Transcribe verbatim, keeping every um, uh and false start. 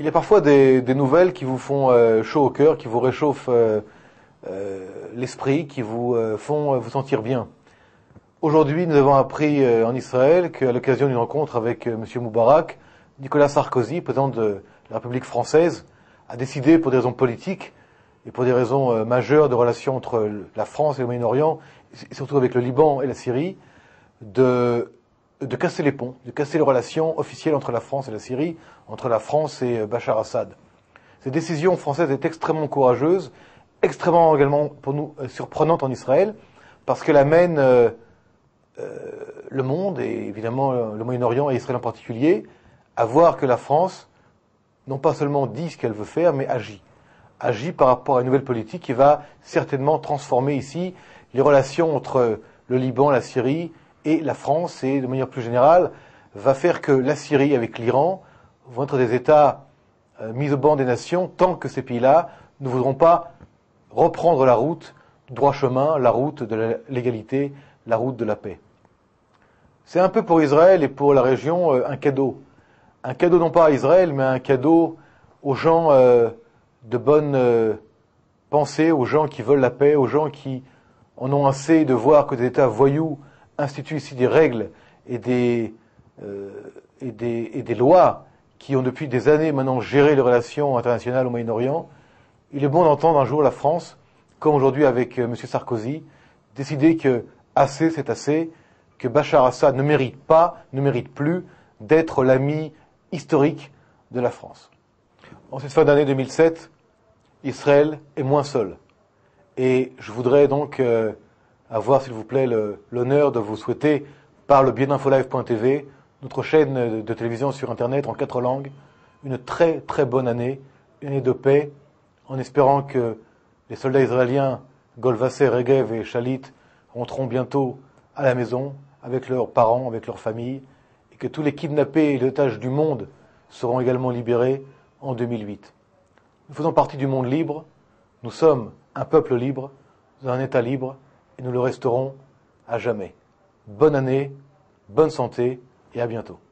Il y a parfois des, des nouvelles qui vous font euh, chaud au cœur, qui vous réchauffent euh, euh, l'esprit, qui vous euh, font euh, vous sentir bien. Aujourd'hui, nous avons appris euh, en Israël qu'à l'occasion d'une rencontre avec euh, M. Moubarak, Nicolas Sarkozy, président de la République française, a décidé pour des raisons politiques et pour des raisons euh, majeures de relations entre la France et le Moyen-Orient, et surtout avec le Liban et la Syrie, de de casser les ponts, de casser les relations officielles entre la France et la Syrie, entre la France et Bachar Assad. Cette décision française est extrêmement courageuse, extrêmement également pour nous surprenante en Israël, parce qu'elle amène euh, euh, le monde, et évidemment le Moyen-Orient et Israël en particulier, à voir que la France, non pas seulement dit ce qu'elle veut faire, mais agit. Agit par rapport à une nouvelle politique qui va certainement transformer ici les relations entre le Liban, la Syrie, et la France, et de manière plus générale, va faire que la Syrie avec l'Iran vont être des États euh, mis au banc des nations tant que ces pays-là ne voudront pas reprendre la route du droit chemin, la route de la l'égalité, la route de la paix. C'est un peu pour Israël et pour la région euh, un cadeau. Un cadeau non pas à Israël, mais un cadeau aux gens euh, de bonne euh, pensée, aux gens qui veulent la paix, aux gens qui en ont assez de voir que des États voyous institue ici des règles et des, euh, et, des, et des lois qui ont depuis des années maintenant géré les relations internationales au Moyen-Orient. Il est bon d'entendre un jour la France, comme aujourd'hui avec euh, M. Sarkozy, décider que assez c'est assez, que Bachar Assad ne mérite pas, ne mérite plus d'être l'ami historique de la France. En cette fin d'année deux mille sept, Israël est moins seul. Et je voudrais donc euh, avoir, s'il vous plaît, le, l'honneur de vous souhaiter, par le biais d'infolive point t v, notre chaîne de, de télévision sur Internet en quatre langues, une très très bonne année, une année de paix, en espérant que les soldats israéliens, Golvaser, Regev et Shalit, rentreront bientôt à la maison, avec leurs parents, avec leurs familles, et que tous les kidnappés et les otages du monde seront également libérés en deux mille huit. Nous faisons partie du monde libre, nous sommes un peuple libre, un État libre, et nous le resterons à jamais. Bonne année, bonne santé et à bientôt.